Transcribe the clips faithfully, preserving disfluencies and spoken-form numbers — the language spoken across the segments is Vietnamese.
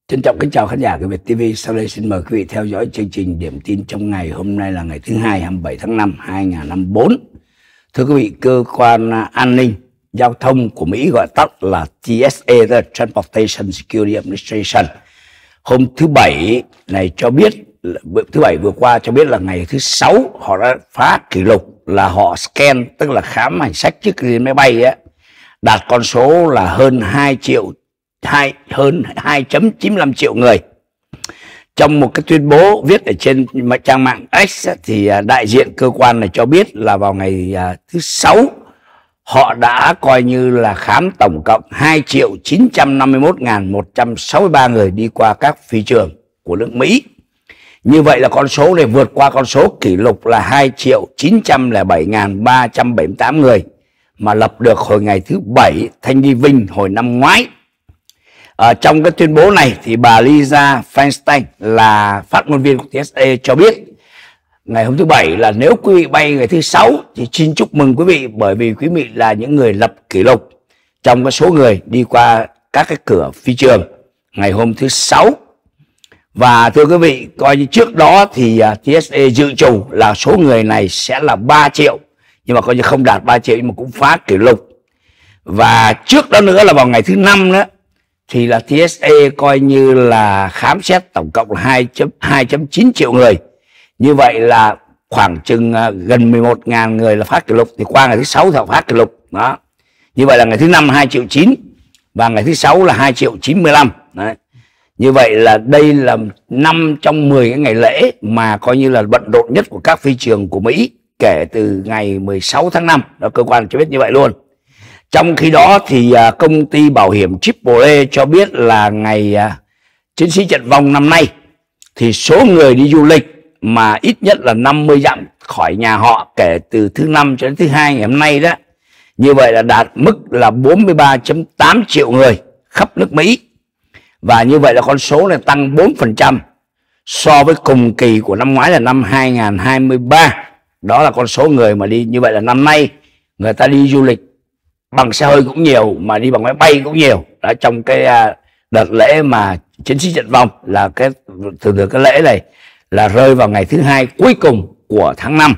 Trân trọng kính chào khán giả của Việt ti vi. Sau đây xin mời quý vị theo dõi chương trình điểm tin trong ngày hôm nay là ngày thứ hai, hai mươi bảy tháng năm, hai nghìn không trăm năm mươi tư. Thưa quý vị, cơ quan an ninh giao thông của Mỹ gọi tắt là T S A, the Transportation Security Administration, hôm thứ bảy này cho biết, thứ bảy vừa qua cho biết là ngày thứ sáu họ đã phá kỷ lục là họ scan, tức là khám hành sách trước khi lên máy bay á, đạt con số là hơn hai triệu, hai, hơn hai phẩy chín mươi lăm triệu người. Trong một cái tuyên bố viết ở trên trang mạng X thì đại diện cơ quan này cho biết là vào ngày thứ sáu họ đã coi như là khám tổng cộng hai triệu chín trăm năm mươi mốt nghìn một trăm sáu mươi ba người đi qua các phi trường của nước Mỹ. Như vậy là con số này vượt qua con số kỷ lục là hai triệu chín trăm lẻ bảy nghìn ba trăm bảy mươi tám người mà lập được hồi ngày thứ bảy Thanksgiving hồi năm ngoái. Ở trong cái tuyên bố này thì bà Lisa Feinstein là phát ngôn viên của T S A cho biết ngày hôm thứ bảy là nếu quý vị bay ngày thứ sáu thì xin chúc mừng quý vị, bởi vì quý vị là những người lập kỷ lục trong cái số người đi qua các cái cửa phi trường ngày hôm thứ sáu. Và thưa quý vị, coi như trước đó thì T S A dự trù là số người này sẽ là ba triệu, nhưng mà coi như không đạt ba triệu nhưng mà cũng phá kỷ lục. Và trước đó nữa là vào ngày thứ năm đó thì là T S A coi như là khám xét tổng cộng là hai phẩy chín triệu người. Như vậy là khoảng chừng gần mười một nghìn người là phá kỷ lục. Thì qua ngày thứ sáu thì họ phá kỷ lục đó. Như vậy là ngày thứ năm hai triệu chín và ngày thứ sáu là hai triệu chín mươi lăm. Đấy. Như vậy là đây là năm trong mười cái ngày lễ mà coi như là bận rộn nhất của các phi trường của Mỹ kể từ ngày mười sáu tháng năm. Đó, cơ quan cho biết như vậy luôn. Trong khi đó thì công ty bảo hiểm Triple A cho biết là ngày chiến sĩ trận vong năm nay thì số người đi du lịch mà ít nhất là năm mươi dặm khỏi nhà họ kể từ thứ năm cho đến thứ hai ngày hôm nay đó, như vậy là đạt mức là bốn mươi ba phẩy tám triệu người khắp nước Mỹ. Và như vậy là con số này tăng bốn phần trăm so với cùng kỳ của năm ngoái là năm hai nghìn không trăm hai mươi ba. Đó là con số người mà đi. Như vậy là năm nay người ta đi du lịch bằng xe hơi cũng nhiều mà đi bằng máy bay cũng nhiều. Đó, trong cái đợt lễ mà chiến sĩ trận vong là cái thường thường cái lễ này là rơi vào ngày thứ hai cuối cùng của tháng năm.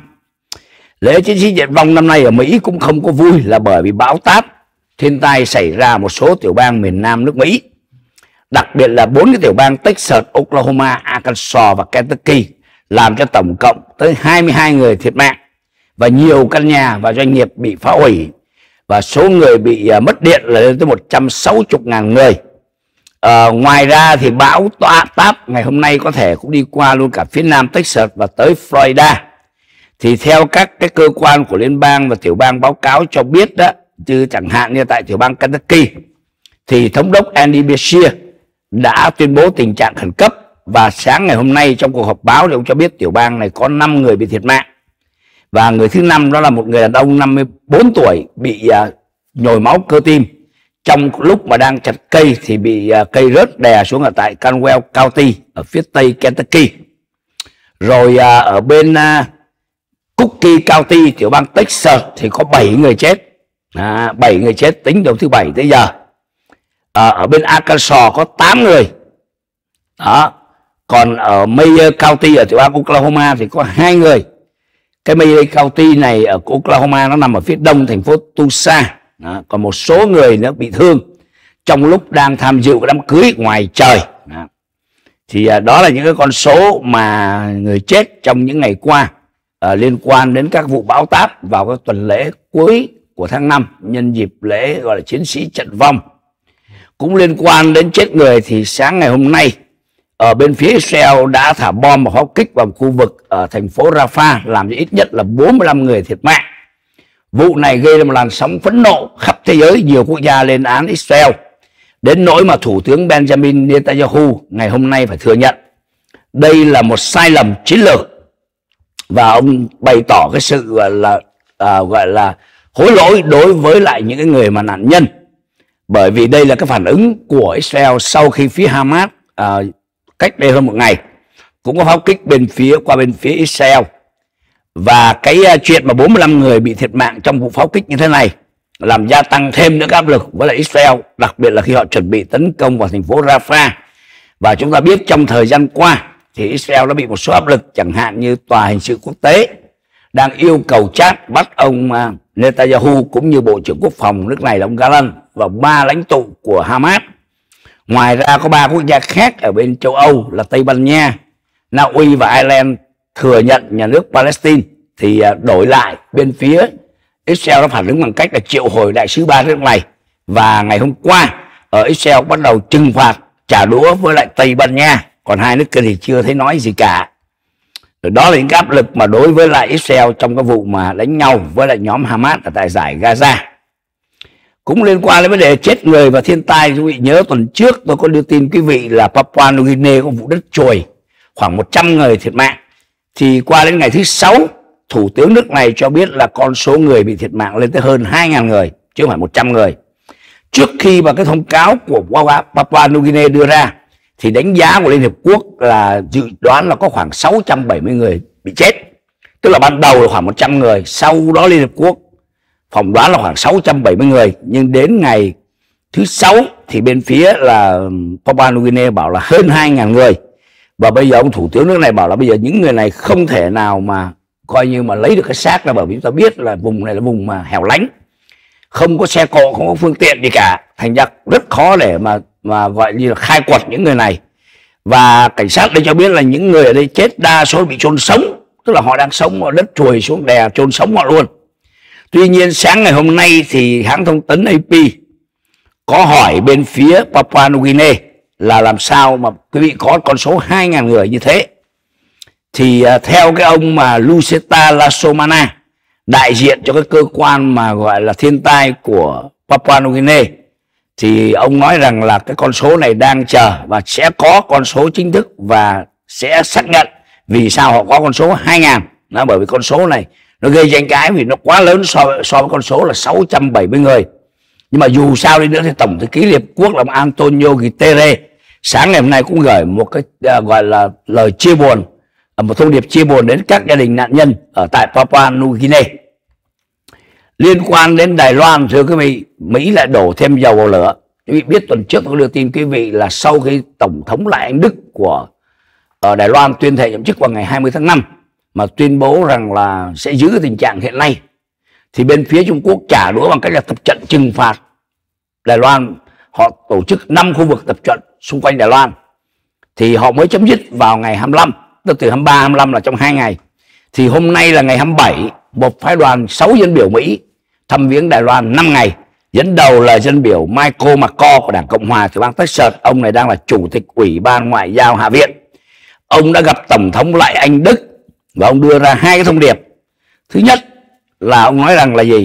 Lễ chiến sĩ trận vong năm nay ở Mỹ cũng không có vui là bởi vì bão táp, thiên tai xảy ra một số tiểu bang miền Nam nước Mỹ. Đặc biệt là bốn cái tiểu bang Texas, Oklahoma, Arkansas và Kentucky làm cho tổng cộng tới hai mươi hai người thiệt mạng và nhiều căn nhà và doanh nghiệp bị phá hủy. Và số người bị mất điện là lên tới một trăm sáu mươi nghìn người. À, ngoài ra thì bão táp ngày hôm nay có thể cũng đi qua luôn cả phía nam Texas và tới Florida. Thì theo các cái cơ quan của liên bang và tiểu bang báo cáo cho biết đó, chứ chẳng hạn như tại tiểu bang Kentucky thì thống đốc Andy Beshear đã tuyên bố tình trạng khẩn cấp. Và sáng ngày hôm nay trong cuộc họp báo thì ông cho biết tiểu bang này có năm người bị thiệt mạng. Và người thứ năm đó là một người đàn ông năm mươi bốn tuổi bị uh, nhồi máu cơ tim. Trong lúc mà đang chặt cây thì bị uh, cây rớt đè xuống ở tại Caldwell County ở phía tây Kentucky. Rồi uh, ở bên uh, Cookie County, tiểu bang Texas thì có bảy người chết. À, bảy người chết tính từ thứ bảy tới giờ. À, ở bên Arkansas có tám người. Đó. Còn ở Mayer County ở tiểu bang Oklahoma thì có hai người. Cái Mayer County này ở Oklahoma nó nằm ở phía đông thành phố Tulsa. Đó. Còn một số người nữa bị thương trong lúc đang tham dự cái đám cưới ngoài trời. Đó. Thì à, đó là những cái con số mà người chết trong những ngày qua à, liên quan đến các vụ bão táp vào cái tuần lễ cuối của tháng năm nhân dịp lễ gọi là chiến sĩ trận vong. Cũng liên quan đến chết người thì sáng ngày hôm nay ở bên phía Israel đã thả bom và pháo kích vào khu vực ở thành phố Rafah làm cho ít nhất là bốn mươi lăm người thiệt mạng. Vụ này gây ra một làn sóng phẫn nộ khắp thế giới, nhiều quốc gia lên án Israel đến nỗi mà Thủ tướng Benjamin Netanyahu ngày hôm nay phải thừa nhận đây là một sai lầm chiến lược. Và ông bày tỏ cái sự gọi là à, gọi là hối lỗi đối với lại những cái người mà nạn nhân. Bởi vì đây là cái phản ứng của Israel sau khi phía Hamas à, cách đây hơn một ngày cũng có pháo kích bên phía qua bên phía Israel. Và cái uh, chuyện mà bốn mươi lăm người bị thiệt mạng trong vụ pháo kích như thế này làm gia tăng thêm nữa áp lực với lại Israel, đặc biệt là khi họ chuẩn bị tấn công vào thành phố Rafah. Và chúng ta biết trong thời gian qua thì Israel đã bị một số áp lực, chẳng hạn như Tòa Hình sự Quốc tế đang yêu cầu Chad bắt ông Netanyahu cũng như Bộ trưởng Quốc phòng nước này là ông Gallant và ba lãnh tụ của Hamas. Ngoài ra có ba quốc gia khác ở bên châu Âu là Tây Ban Nha, Na Uy và Ireland thừa nhận nhà nước Palestine, thì đổi lại bên phía Israel đã phản ứng bằng cách là triệu hồi đại sứ ba nước này. Và ngày hôm qua ở Israel bắt đầu trừng phạt trả đũa với lại Tây Ban Nha, còn hai nước kia thì chưa thấy nói gì cả. Đó là những áp lực mà đối với lại Israel trong cái vụ mà đánh nhau với lại nhóm Hamas ở tại giải Gaza. Cũng liên quan đến vấn đề chết người và thiên tai, quý vị nhớ tuần trước tôi có đưa tin quý vị là Papua New Guinea có vụ đất trồi khoảng một trăm người thiệt mạng. Thì qua đến ngày thứ sáu, thủ tướng nước này cho biết là con số người bị thiệt mạng lên tới hơn hai nghìn người, chứ không phải một trăm người. Trước khi mà cái thông cáo của Papua New Guinea đưa ra thì đánh giá của Liên Hiệp Quốc là dự đoán là có khoảng sáu trăm bảy mươi người bị chết. Tức là ban đầu là khoảng một trăm người, sau đó Liên Hiệp Quốc phỏng đoán là khoảng sáu trăm bảy mươi người. Nhưng đến ngày thứ sáu thì bên phía là Papua New Guinea bảo là hơn hai nghìn người. Và bây giờ ông thủ tướng nước này bảo là bây giờ những người này không thể nào mà coi như mà lấy được cái xác ra, bởi vì chúng ta biết là vùng này là vùng mà hẻo lánh, không có xe cộ, không có phương tiện gì cả, thành ra rất khó để mà mà gọi như là khai quật những người này. Và cảnh sát đây cho biết là những người ở đây chết đa số bị chôn sống, tức là họ đang sống ở đất trùi xuống đè chôn sống họ luôn. Tuy nhiên sáng ngày hôm nay thì hãng thông tấn a pê có hỏi bên phía Papua New Guinea là làm sao mà quý vị có con số hai nghìn người như thế. Thì uh, theo cái ông mà Luceta Lasomana, đại diện cho cái cơ quan mà gọi là thiên tai của Papua New Guinea, thì ông nói rằng là cái con số này đang chờ và sẽ có con số chính thức và sẽ xác nhận vì sao họ có con số hai nghìn. Nó bởi vì con số này nó gây tranh cãi vì nó quá lớn so, so với con số là sáu trăm bảy mươi người. Nhưng mà dù sao đi nữa thì Tổng thư ký Liên Hiệp Quốc là Antonio Guterres sáng ngày hôm nay cũng gửi một cái uh, gọi là lời chia buồn, một thông điệp chia buồn đến các gia đình nạn nhân ở tại Papua New Guinea. Liên quan đến Đài Loan, thưa quý vị, Mỹ lại đổ thêm dầu vào lửa. Quý vị biết tuần trước tôi đưa tin quý vị là sau khi Tổng thống Lại Anh Đức của ở Đài Loan tuyên thệ nhậm chức vào ngày hai mươi tháng năm mà tuyên bố rằng là sẽ giữ tình trạng hiện nay, thì bên phía Trung Quốc trả đũa bằng cách là tập trận trừng phạt Đài Loan. Họ tổ chức năm khu vực tập trận xung quanh Đài Loan, thì họ mới chấm dứt vào ngày hai mươi lăm, tức từ hai mươi ba hai mươi lăm là trong hai ngày. Thì hôm nay là ngày hai mươi bảy, một phái đoàn sáu dân biểu Mỹ thăm viếng Đài Loan năm ngày, dẫn đầu là dân biểu Michael McCall của Đảng Cộng Hòa từ bang Texas. Ông này đang là chủ tịch Ủy ban Ngoại giao Hạ viện. Ông đã gặp Tổng thống Lại Anh Đức và ông đưa ra hai cái thông điệp. Thứ nhất là ông nói rằng là gì?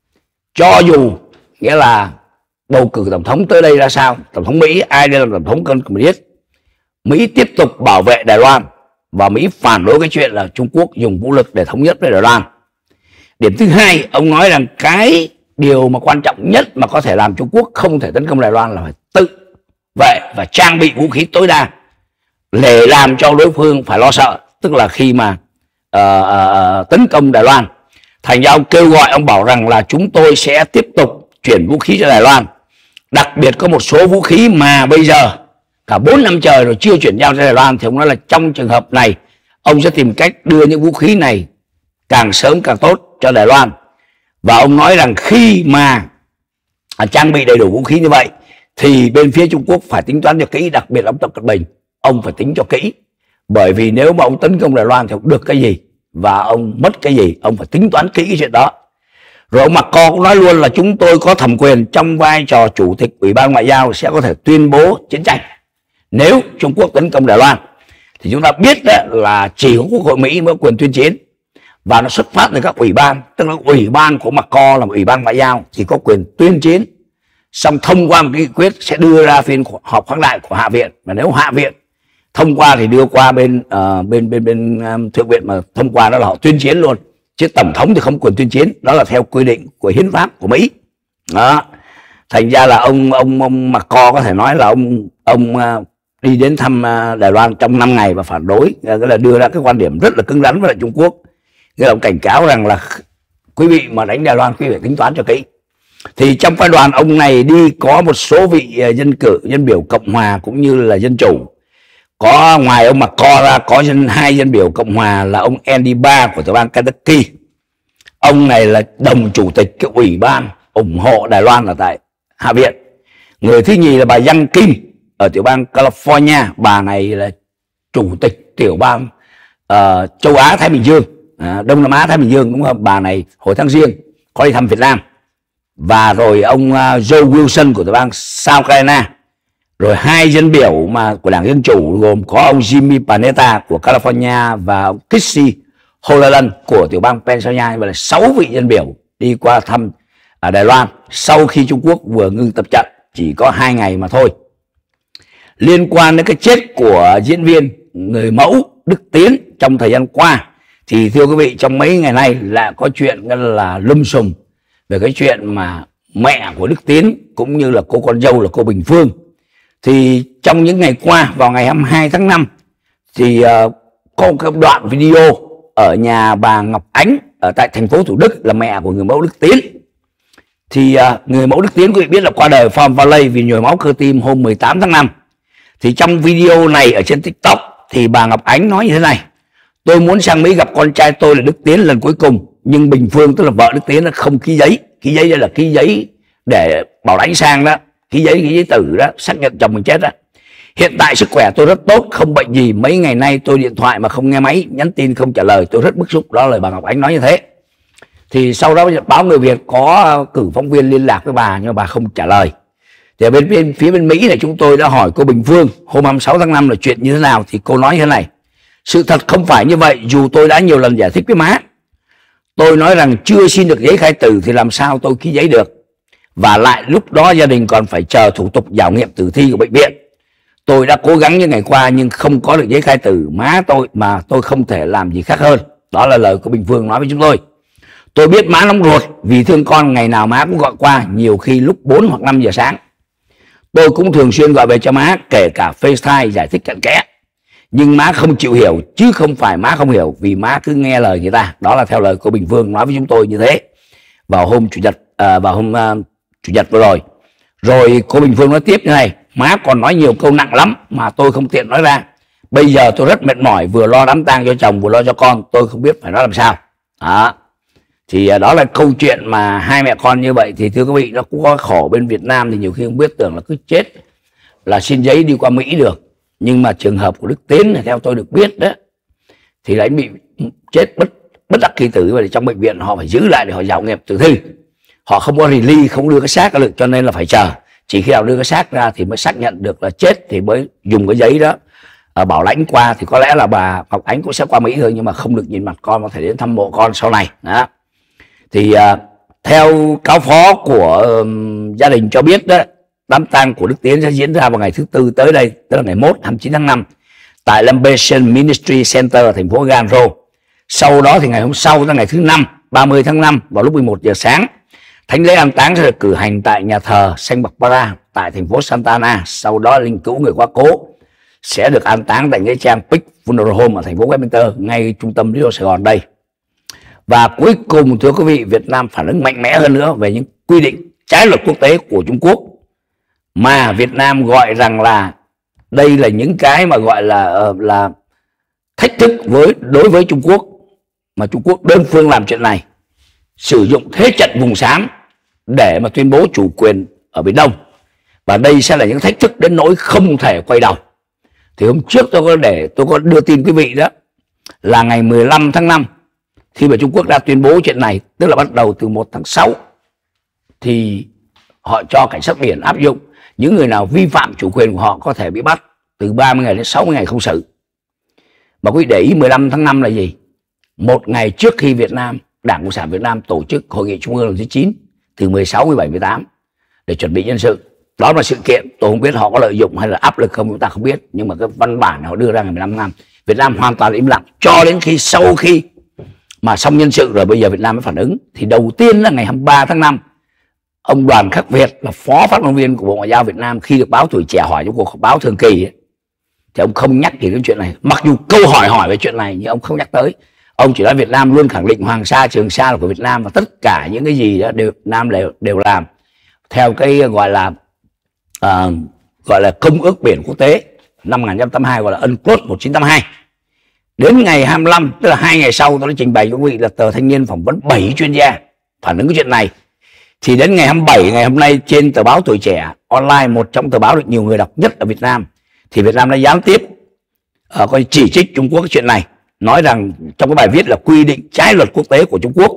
Cho dù nghĩa là bầu cử tổng thống tới đây ra sao, tổng thống Mỹ ai đây là tổng thống cần biết, Mỹ tiếp tục bảo vệ Đài Loan và Mỹ phản đối cái chuyện là Trung Quốc dùng vũ lực để thống nhất với Đài Loan. Điểm thứ hai, ông nói rằng cái điều mà quan trọng nhất mà có thể làm Trung Quốc không thể tấn công Đài Loan là phải tự vệ và trang bị vũ khí tối đa để làm cho đối phương phải lo sợ, tức là khi mà uh, uh, tấn công Đài Loan. Thành ra ông kêu gọi, ông bảo rằng là chúng tôi sẽ tiếp tục chuyển vũ khí cho Đài Loan. Đặc biệt có một số vũ khí mà bây giờ cả bốn năm trời rồi chưa chuyển giao cho Đài Loan, thì ông nói là trong trường hợp này ông sẽ tìm cách đưa những vũ khí này càng sớm càng tốt cho Đài Loan. Và ông nói rằng khi mà à, trang bị đầy đủ vũ khí như vậy thì bên phía Trung Quốc phải tính toán cho kỹ, đặc biệt là ông Tập Cận Bình, ông phải tính cho kỹ. Bởi vì nếu mà ông tấn công Đài Loan thì ông được cái gì và ông mất cái gì, ông phải tính toán kỹ cái chuyện đó. Rồi ông Macron cũng nói luôn là chúng tôi có thẩm quyền trong vai trò chủ tịch Ủy ban Ngoại giao sẽ có thể tuyên bố chiến tranh nếu Trung Quốc tấn công Đài Loan. Thì chúng ta biết đó là chỉ có Quốc hội Mỹ mới có quyền tuyên chiến, và nó xuất phát từ các ủy ban, tức là ủy ban của Macron là một ủy ban ngoại giao thì có quyền tuyên chiến, xong thông qua một cái nghị quyết sẽ đưa ra phiên họp khoáng đại của Hạ viện, và nếu Hạ viện thông qua thì đưa qua bên uh, bên bên bên um, thượng viện mà thông qua đó là họ tuyên chiến luôn, chứ tổng thống thì không quyền tuyên chiến, đó là theo quy định của hiến pháp của Mỹ. Đó, thành ra là ông ông ông Macron có thể nói là ông ông uh, đi đến thăm uh, Đài Loan trong năm ngày và phản đối, uh, cái là đưa ra cái quan điểm rất là cứng rắn với lại Trung Quốc. Cái ông cảnh cáo rằng là quý vị mà đánh Đài Loan quý vị phải tính toán cho kỹ. Thì trong phái đoàn ông này đi có một số vị uh, dân cử, dân biểu Cộng hòa cũng như là dân chủ. Có ngoài ông McCall ra có dân, hai dân biểu Cộng hòa là ông Andy Barr của tiểu bang Kentucky. Ông này là đồng chủ tịch cái ủy ban ủng hộ Đài Loan ở tại Hạ viện. Người thứ nhì là bà Yang Kim ở tiểu bang California. Bà này là chủ tịch tiểu bang uh, châu Á Thái Bình Dương, uh, Đông Nam Á Thái Bình Dương, đúng không? Bà này hồi tháng Giêng có đi thăm Việt Nam. Và rồi ông uh, Joe Wilson của tiểu bang South Carolina. Rồi hai dân biểu mà của Đảng Dân Chủ gồm có ông Jimmy Panetta của California và ông Kissy Holland của tiểu bang Pennsylvania. Và là sáu vị dân biểu đi qua thăm ở Đài Loan sau khi Trung Quốc vừa ngưng tập trận chỉ có hai ngày mà thôi. Liên quan đến cái chết của diễn viên người mẫu Đức Tiến trong thời gian qua thì thưa quý vị, trong mấy ngày nay lại có chuyện là lum xùm về cái chuyện mà mẹ của Đức Tiến cũng như là cô con dâu là cô Bình Phương. Thì trong những ngày qua, vào ngày hai mươi hai tháng năm thì uh, có một đoạn video ở nhà bà Ngọc Ánh ở tại thành phố Thủ Đức là mẹ của người mẫu Đức Tiến. Thì uh, người mẫu Đức Tiến quý vị biết là qua đời Farm Valley vì nhồi máu cơ tim hôm mười tám tháng năm. Thì trong video này ở trên TikTok thì bà Ngọc Ánh nói như thế này: tôi muốn sang Mỹ gặp con trai tôi là Đức Tiến lần cuối cùng, nhưng Bình Phương tức là vợ Đức Tiến nó không ký giấy. Ký giấy đây là ký giấy để bảo lãnh sang đó, ký giấy ký giấy tử đó, xác nhận chồng mình chết đó. Hiện tại sức khỏe tôi rất tốt, không bệnh gì. Mấy ngày nay tôi điện thoại mà không nghe máy, nhắn tin không trả lời, tôi rất bức xúc. Đó là lời bà Ngọc Ánh nói như thế. Thì sau đó báo Người Việt có cử phóng viên liên lạc với bà nhưng mà bà không trả lời. Thì bên, bên phía bên Mỹ này chúng tôi đã hỏi cô Bình Phương hôm hai mươi sáu tháng năm là chuyện như thế nào. Thì cô nói như thế này: sự thật không phải như vậy, dù tôi đã nhiều lần giải thích với má. Tôi nói rằng chưa xin được giấy khai tử thì làm sao tôi ký giấy được. Và lại lúc đó gia đình còn phải chờ thủ tục khảo nghiệm tử thi của bệnh viện. Tôi đã cố gắng những ngày qua nhưng không có được giấy khai tử má tôi, mà tôi không thể làm gì khác hơn. Đó là lời của Bình Phương nói với chúng tôi. Tôi biết má nóng ruột vì thương con, ngày nào má cũng gọi qua, nhiều khi lúc bốn hoặc năm giờ sáng. Tôi cũng thường xuyên gọi về cho má, kể cả FaceTime giải thích cặn kẽ. Nhưng má không chịu hiểu, chứ không phải má không hiểu, vì má cứ nghe lời người ta. Đó là theo lời của Bình Phương nói với chúng tôi như thế vào hôm chủ nhật à, vào hôm uh, chủ nhật vừa rồi. Rồi cô Bình Phương nói tiếp như này: má còn nói nhiều câu nặng lắm mà tôi không tiện nói ra. Bây giờ tôi rất mệt mỏi, vừa lo đám tang cho chồng vừa lo cho con, tôi không biết phải nói làm sao. Đó. Thì uh, đó là câu chuyện mà hai mẹ con như vậy. Thì thưa quý vị, nó cũng có khổ bên Việt Nam thì nhiều khi không biết, tưởng là cứ chết là xin giấy đi qua Mỹ được. Nhưng mà trường hợp của Đức Tiến này, theo tôi được biết đó, thì lại bị chết bất bất đắc kỳ tử. Và trong bệnh viện họ phải giữ lại để họ khảo nghiệm tử thi. Họ không có release, không đưa cái xác ra được, cho nên là phải chờ. Chỉ khi nào đưa cái xác ra thì mới xác nhận được là chết thì mới dùng cái giấy đó à, bảo lãnh qua. Thì có lẽ là bà Ngọc Ánh cũng sẽ qua Mỹ thôi, nhưng mà không được nhìn mặt con, có thể đến thăm mộ con sau này. Đó. Thì à, theo cáo phó của um, gia đình cho biết đó, đám tang của Đức Tiến sẽ diễn ra vào ngày thứ tư tới đây, tức là ngày mốt hai mươi chín tháng năm tại Lambation Ministry Center ở thành phố Ganro. Sau đó thì ngày hôm sau, là ngày thứ năm ba mươi tháng năm vào lúc mười một giờ sáng, thánh lễ an táng sẽ được cử hành tại nhà thờ Saint Barbara tại thành phố Santa Ana. Sau đó linh cữu người quá cố sẽ được an táng tại nghĩa trang Peak Funeral Home ở thành phố Westminster, ngay trung tâm Rio Sài Gòn đây. Và cuối cùng thưa quý vị, Việt Nam phản ứng mạnh mẽ hơn nữa về những quy định trái luật quốc tế của Trung Quốc, mà Việt Nam gọi rằng là đây là những cái mà gọi là là thách thức với đối với Trung Quốc, mà Trung Quốc đơn phương làm chuyện này, sử dụng thế trận vùng xám để mà tuyên bố chủ quyền ở Biển Đông. Và đây sẽ là những thách thức đến nỗi không thể quay đầu. Thì hôm trước tôi có để tôi có đưa tin quý vị đó là ngày mười lăm tháng năm, khi mà Trung Quốc đã tuyên bố chuyện này, tức là bắt đầu từ một tháng sáu, thì họ cho cảnh sát biển áp dụng những người nào vi phạm chủ quyền của họ có thể bị bắt từ ba mươi ngày đến sáu mươi ngày không xử. Mà quý vị để ý mười lăm tháng năm là gì? Một ngày trước khi Việt Nam, Đảng Cộng sản Việt Nam tổ chức hội nghị trung ương lần thứ chín từ mười sáu, mười bảy, mười tám để chuẩn bị nhân sự. Đó là sự kiện, tôi không biết họ có lợi dụng hay là áp lực không, chúng ta không biết. Nhưng mà cái văn bản họ đưa ra ngày mười lăm tháng năm, Việt Nam hoàn toàn im lặng cho đến khi sau khi mà xong nhân sự rồi bây giờ Việt Nam mới phản ứng. Thì đầu tiên là ngày hai mươi ba tháng năm, ông Đoàn Khắc Việt là phó phát ngôn viên của Bộ Ngoại giao Việt Nam, khi được báo Tuổi Trẻ hỏi trong cuộc họp báo thường kỳ ấy, thì ông không nhắc gì đến chuyện này. Mặc dù câu hỏi hỏi về chuyện này nhưng ông không nhắc tới. Ông chỉ nói Việt Nam luôn khẳng định Hoàng Sa, Trường Sa là của Việt Nam, và tất cả những cái gì đó đều Việt Nam đều, đều làm theo cái gọi là uh, gọi là công ước biển quốc tế năm một nghìn chín trăm tám mươi hai gọi là UNCLOS một chín tám hai. Đến ngày hai mươi lăm, tức là hai ngày sau, tôi đã trình bày cho quý vị là tờ Thanh Niên phỏng vấn bảy chuyên gia phản ứng cái chuyện này. Thì đến ngày hai mươi bảy, ngày hôm nay, trên tờ báo Tuổi Trẻ online, một trong tờ báo được nhiều người đọc nhất ở Việt Nam, thì Việt Nam đã gián tiếp uh, coi chỉ trích Trung Quốc cái chuyện này, nói rằng trong cái bài viết là quy định trái luật quốc tế của Trung Quốc.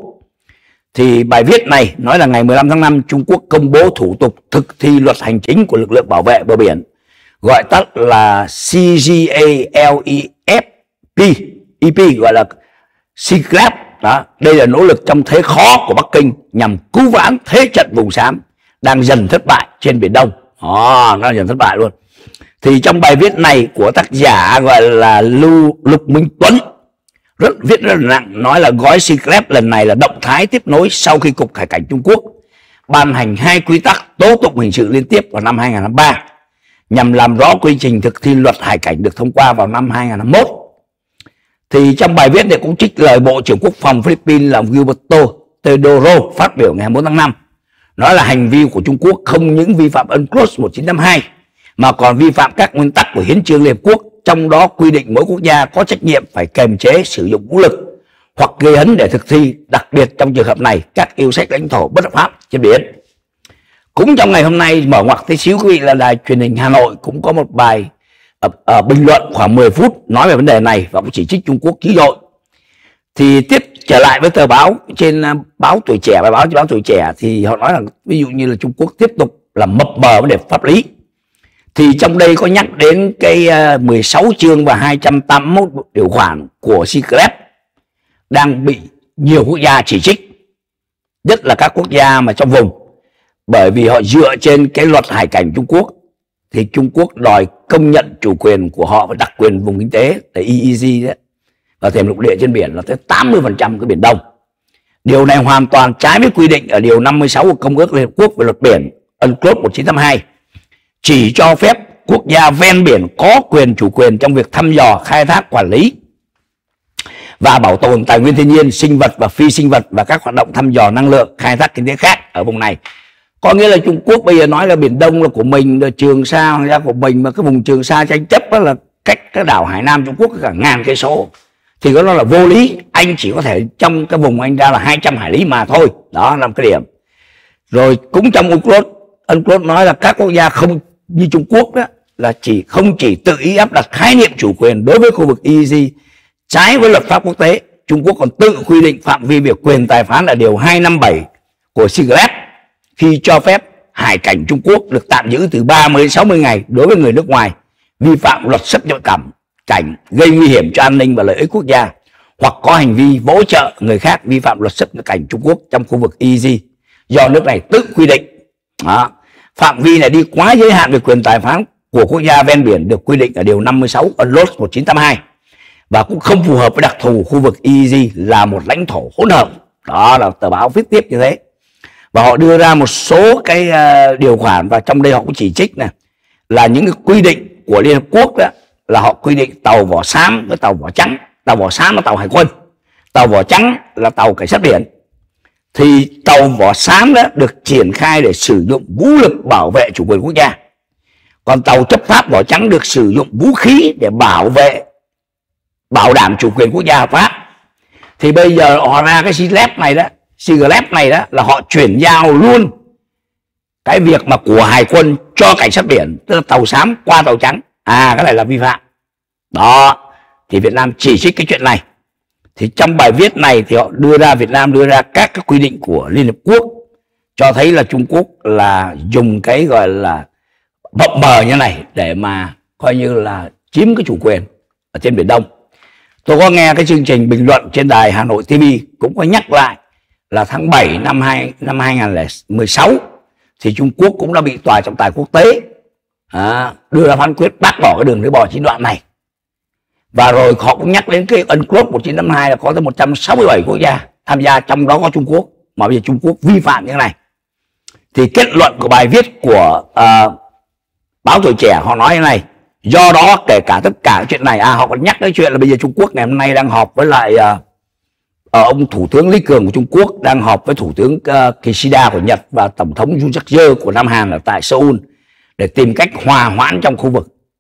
Thì bài viết này nói là ngày mười lăm tháng năm, Trung Quốc công bố thủ tục thực thi luật hành chính của lực lượng bảo vệ bờ biển, gọi tắt là C G A L E F P, E P gọi là C G A L E P. Đó, đây là nỗ lực trong thế khó của Bắc Kinh nhằm cứu vãn thế trận vùng xám đang dần thất bại trên Biển Đông. Đó, nó dần thất bại luôn. Thì trong bài viết này của tác giả gọi là Lưu Lục Minh Tuấn, rất viết rất là nặng, nói là gói C G A L E P lần này là động thái tiếp nối sau khi Cục Hải cảnh Trung Quốc ban hành hai quy tắc tố tụng hình sự liên tiếp vào năm hai nghìn không trăm lẻ ba nhằm làm rõ quy trình thực thi luật hải cảnh được thông qua vào năm hai nghìn không trăm lẻ mốt. Thì trong bài viết này cũng trích lời Bộ trưởng Quốc phòng Philippines là Gilberto Teodoro phát biểu ngày hai mươi bốn tháng năm, nói là hành vi của Trung Quốc không những vi phạm UNCLOS một chín tám hai mà còn vi phạm các nguyên tắc của Hiến chương Liên Hợp Quốc, trong đó quy định mỗi quốc gia có trách nhiệm phải kiềm chế sử dụng vũ lực hoặc gây hấn để thực thi, đặc biệt trong trường hợp này các yêu sách lãnh thổ bất hợp pháp trên biển. Cũng trong ngày hôm nay, mở ngoặc tí xíu quý vị, là đài truyền hình Hà Nội cũng có một bài ở, ở bình luận khoảng mười phút nói về vấn đề này và cũng chỉ trích Trung Quốc dữ dội. Thì tiếp trở lại với tờ báo trên báo Tuổi Trẻ, bài báo trên báo Tuổi Trẻ, thì họ nói là ví dụ như là Trung Quốc tiếp tục là mập mờ vấn đề pháp lý. Thì trong đây có nhắc đến cái mười sáu chương và hai trăm tám mươi mốt điều khoản của C G A L E P đang bị nhiều quốc gia chỉ trích, nhất là các quốc gia mà trong vùng, bởi vì họ dựa trên cái luật hải cảnh Trung Quốc. Thì Trung Quốc đòi công nhận chủ quyền của họ và đặc quyền vùng kinh tế là E E Z đấy, và thềm lục địa trên biển là tới tám mươi phần trăm cái Biển Đông. Điều này hoàn toàn trái với quy định ở điều năm mươi sáu của Công ước Liên Hợp Quốc về luật biển UNCLOS một chín tám hai, chỉ cho phép quốc gia ven biển có quyền chủ quyền trong việc thăm dò, khai thác, quản lý và bảo tồn tài nguyên thiên nhiên, sinh vật và phi sinh vật và các hoạt động thăm dò năng lượng, khai thác kinh tế khác ở vùng này. Có nghĩa là Trung Quốc bây giờ nói là Biển Đông là của mình, là Trường Sa là của mình, mà cái vùng Trường Sa tranh chấp đó là cách cái đảo Hải Nam Trung Quốc cả ngàn cây số, thì đó là vô lý. Anh chỉ có thể trong cái vùng anh ra là hai trăm hải lý mà thôi. Đó là một cái điểm. Rồi cũng trong UNCLOS, UNCLOS nói là các quốc gia không như Trung Quốc đó là chỉ không chỉ tự ý áp đặt khái niệm chủ quyền đối với khu vực E E Z trái với luật pháp quốc tế, Trung Quốc còn tự quy định phạm vi việc quyền tài phán là điều hai trăm năm mươi bảy của C G A L E P, khi cho phép hải cảnh Trung Quốc được tạm giữ từ ba mươi đến sáu mươi ngày đối với người nước ngoài vi phạm luật xuất nhập cảnh cảnh gây nguy hiểm cho an ninh và lợi ích quốc gia, hoặc có hành vi hỗ trợ người khác vi phạm luật xuất nhập cảnh Trung Quốc trong khu vực E E Z do nước này tự quy định. Đó. Phạm vi này đi quá giới hạn về quyền tài phán của quốc gia ven biển được quy định ở điều năm mươi sáu UNCLOS một chín tám hai, và cũng không phù hợp với đặc thù khu vực E E Z là một lãnh thổ hỗn hợp. Đó là tờ báo viết tiếp như thế. Và họ đưa ra một số cái uh, điều khoản, và trong đây họ cũng chỉ trích này là những cái quy định của Liên Hợp Quốc đó, là họ quy định tàu vỏ xám với tàu vỏ trắng. Tàu vỏ xám là tàu hải quân, tàu vỏ trắng là tàu cảnh sát biển. Thì tàu vỏ xám đó được triển khai để sử dụng vũ lực bảo vệ chủ quyền quốc gia, còn tàu chấp pháp vỏ trắng được sử dụng vũ khí để bảo vệ, bảo đảm chủ quyền quốc gia hợp pháp. Thì bây giờ họ ra cái C G A L E P này đó, C G A L E P này đó là họ chuyển giao luôn cái việc mà của hải quân cho cảnh sát biển, tức là tàu xám qua tàu trắng. À, cái này là vi phạm. Đó, thì Việt Nam chỉ trích cái chuyện này. Thì trong bài viết này thì họ đưa ra, Việt Nam đưa ra các cái quy định của Liên Hợp Quốc cho thấy là Trung Quốc là dùng cái gọi là mập mờ như này để mà coi như là chiếm cái chủ quyền ở trên Biển Đông. Tôi có nghe cái chương trình bình luận trên đài Hà Nội ti vi cũng có nhắc lại là tháng bảy năm hai nghìn không trăm mười sáu thì Trung Quốc cũng đã bị tòa trọng tài quốc tế à, đưa ra phán quyết bác bỏ cái đường lưỡi bò chín đoạn này. Và rồi họ cũng nhắc đến cái UNCLOS một chín tám hai là có tới một trăm sáu mươi bảy quốc gia tham gia, trong đó có Trung Quốc, mà bây giờ Trung Quốc vi phạm như thế này. Thì kết luận của bài viết của uh, báo Tuổi Trẻ họ nói như này: do đó kể cả tất cả chuyện này, à họ còn nhắc đến chuyện là bây giờ Trung Quốc ngày hôm nay đang họp với lại uh, ông Thủ tướng Lý Cường của Trung Quốc, đang họp với Thủ tướng uh, Kishida của Nhật và Tổng thống Yoon Suk Yeol của Nam Hàn ở tại Seoul để tìm cách hòa hoãn trong khu vực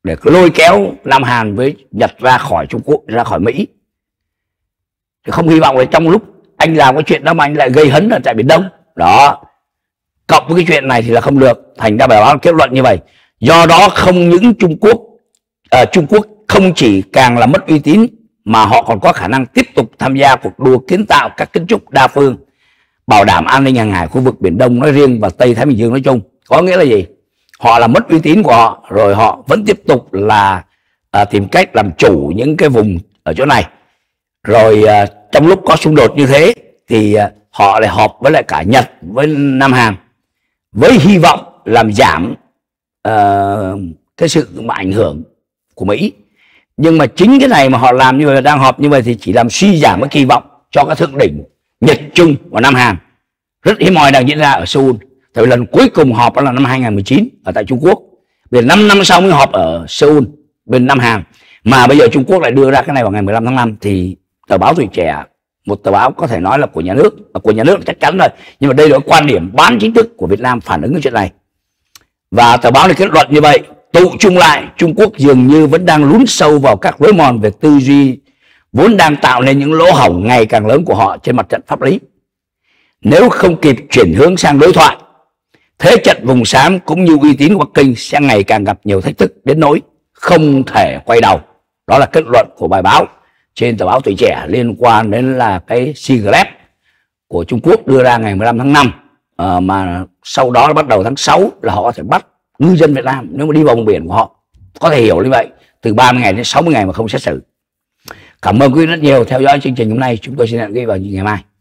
để lôi kéo Nam Hàn với Nhật ra khỏi Trung Quốc, ra khỏi Mỹ. Thì không hy vọng là trong lúc anh làm cái chuyện đó mà anh lại gây hấn ở tại Biển Đông. Đó, cộng với cái chuyện này thì là không được. Thành ra bài báo kết luận như vậy. Do đó không những Trung Quốc à, Trung Quốc không chỉ càng là mất uy tín, mà họ còn có khả năng tiếp tục tham gia cuộc đua kiến tạo các kiến trúc đa phương, bảo đảm an ninh hàng hải khu vực Biển Đông nói riêng và Tây Thái Bình Dương nói chung. Có nghĩa là gì? Họ là mất uy tín của họ, rồi họ vẫn tiếp tục là à, tìm cách làm chủ những cái vùng ở chỗ này. Rồi à, trong lúc có xung đột như thế thì à, họ lại họp với lại cả Nhật với Nam Hàn với hy vọng làm giảm uh, cái sự mà ảnh hưởng của Mỹ. Nhưng mà chính cái này mà họ làm như vậy, đang họp như vậy thì chỉ làm suy giảm cái kỳ vọng cho các thượng đỉnh Nhật, Trung và Nam Hàn rất hiếm hoi đang diễn ra ở Seoul. Tại vì lần cuối cùng họp đó là năm hai nghìn không trăm mười chín ở tại Trung Quốc, vì năm năm sau mới họp ở Seoul bên Nam Hàn. Mà bây giờ Trung Quốc lại đưa ra cái này vào ngày mười lăm tháng năm, thì tờ báo Tuổi Trẻ, một tờ báo có thể nói là của nhà nước, của nhà nước chắc chắn rồi, nhưng mà đây là quan điểm bán chính thức của Việt Nam phản ứng cái chuyện này. Và tờ báo này kết luận như vậy: tụ chung lại, Trung Quốc dường như vẫn đang lún sâu vào các lối mòn về tư duy, vốn đang tạo nên những lỗ hổng ngày càng lớn của họ trên mặt trận pháp lý. Nếu không kịp chuyển hướng sang đối thoại, thế trận vùng xám cũng như uy tín của Bắc Kinh sẽ ngày càng gặp nhiều thách thức đến nỗi không thể quay đầu. Đó là kết luận của bài báo trên tờ báo Tuổi Trẻ liên quan đến là cái Sea Games của Trung Quốc đưa ra ngày mười lăm tháng năm, à, mà sau đó bắt đầu tháng sáu là họ có thể bắt ngư dân Việt Nam nếu mà đi vào vùng biển của họ. Có thể hiểu như vậy, từ ba mươi ngày đến sáu mươi ngày mà không xét xử. Cảm ơn quý vị rất nhiều theo dõi chương trình hôm nay. Chúng tôi xin hẹn gặp lại vào ngày mai.